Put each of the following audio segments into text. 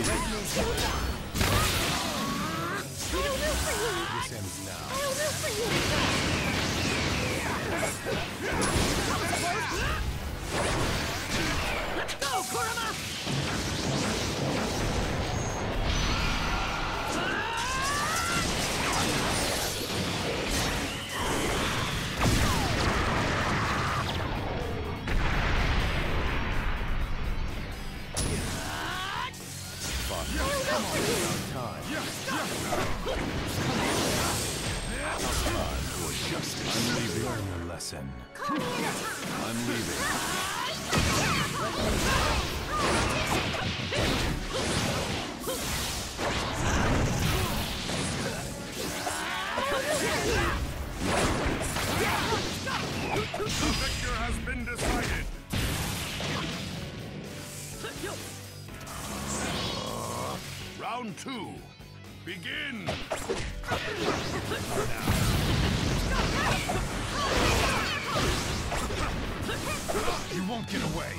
This ends now. Let's go, Kurama! I'm leaving. Learn your lesson. I'm leaving. The victor has been decided. Round 2. Begin. You won't get away.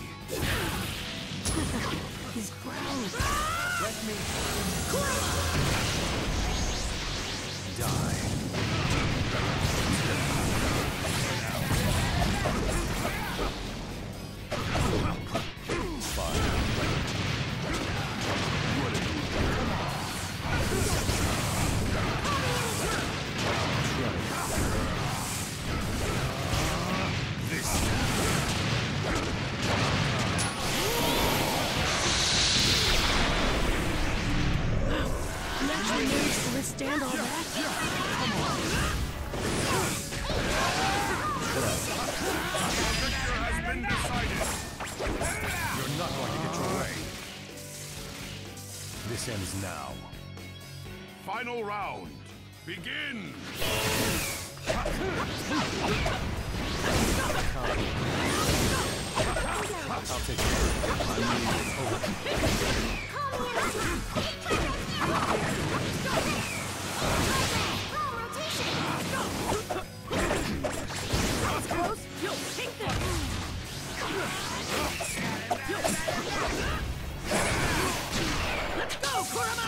He's ground. Let me die. Stand all that? The victor has been decided. You're not going to get your way. This ends now. Final round. Begin. I'll take care of it. I'm leaving. Let's go, Kurama!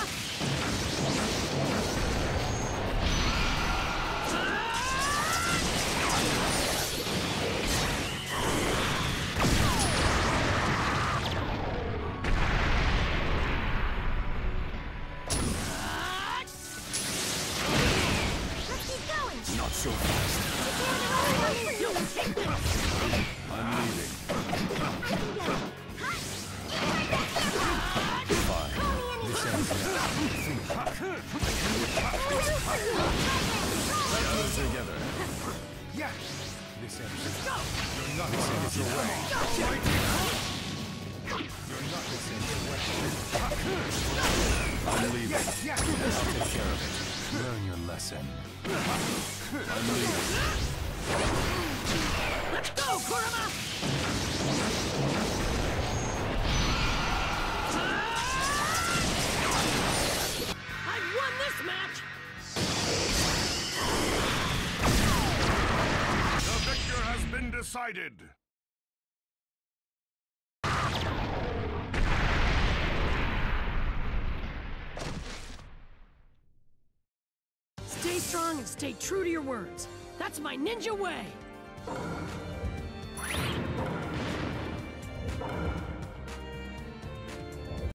Not so fast. I'm leaving. Fine. This ends now. Let's together. Yeah. This ends now. You're not going to get your way. You're not going to get your way. I'm leaving. I'll take care of it. Learn your lesson. I'm leaving. Let's go, Kurama! I've won this match! The victor has been decided. Stay strong and stay true to your words. That's my ninja way!